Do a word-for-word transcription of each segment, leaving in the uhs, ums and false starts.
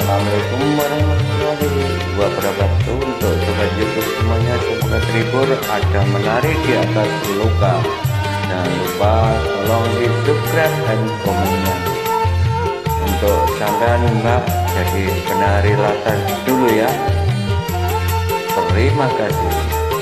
Assalamualaikum warahmatullahi wabarakatuh. Untuk sobat YouTube semuanya, semoga terhibur, ada menarik di atas luka. Jangan lupa tolong di subscribe dan komennya. Untuk sampean mbak jadi penari latar dulu ya. Terima kasih.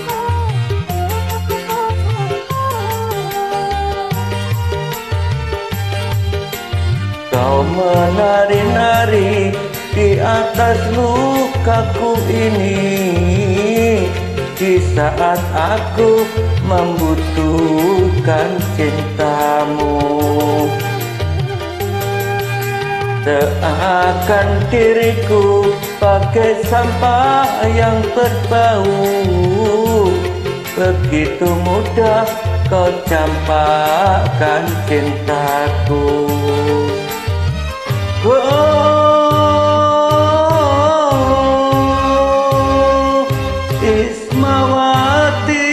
Kau menari-nari di atas lukaku ini, di saat aku membutuhkan cintamu. Seakan diriku bagai sampah yang berbau, begitu mudah kau campakkan cintaku. Oh, Ismawati,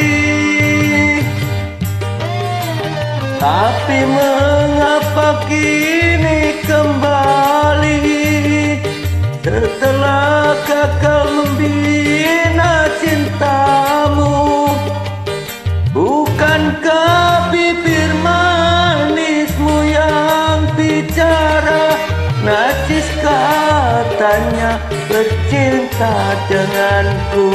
tapi mengapa kini kembali setelah gagal membina cintamu? Bukankah bibir manismu yang bicara, najis katanya bercinta denganku?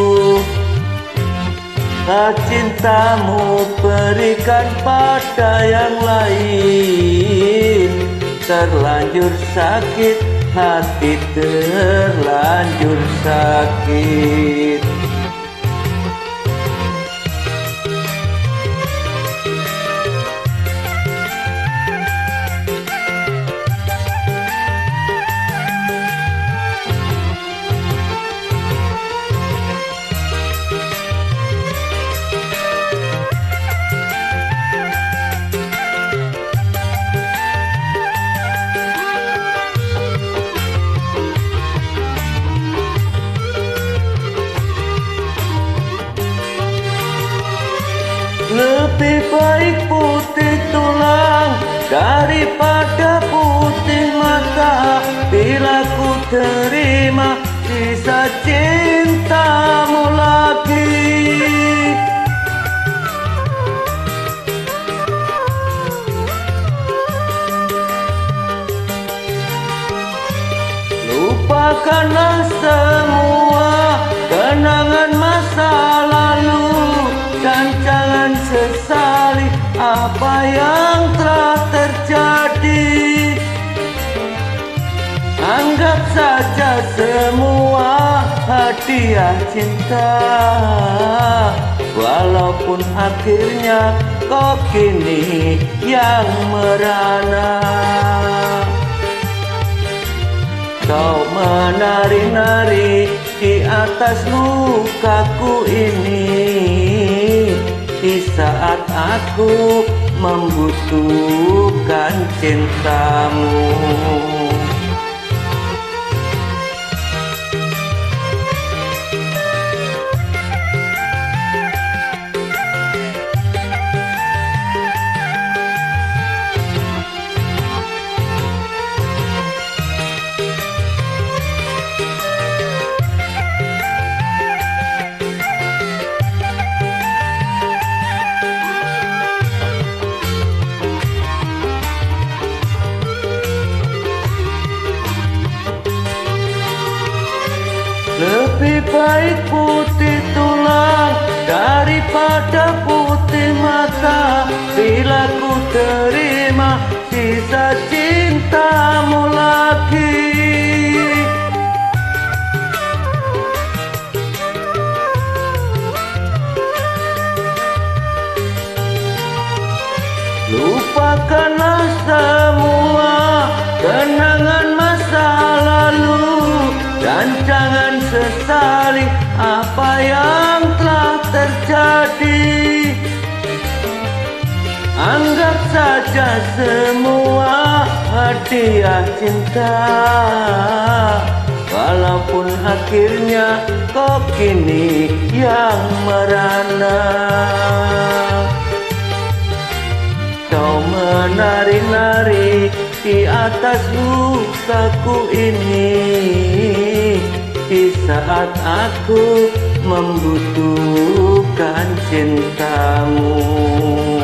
Cintamu berikan pada yang lain, terlanjur sakit, hati terlanjur sakit. Lebih baik putih tulang daripada putih mata, bila ku terima sisa cintamu lagi. Lupakanlah semua kenangan masa lalu, dan jangan sesali apa yang telah terjadi. Anggap saja semua hadiah cinta, walaupun akhirnya kau kini yang merana. Kau menari-nari di atas lukaku ini, di saat aku membutuhkan cintamu. Lebih baik putih tulang daripada putih mata, bila ku terima sisa cintamu lagi. Lupakanlah semua kenangan masa lalu, dan jangan sesali apa yang telah terjadi. Anggap saja semua hadiah cinta, walaupun akhirnya kau kini yang merana. Kau menari-nari di atas lukaku ini, di saat aku membutuhkan cintamu.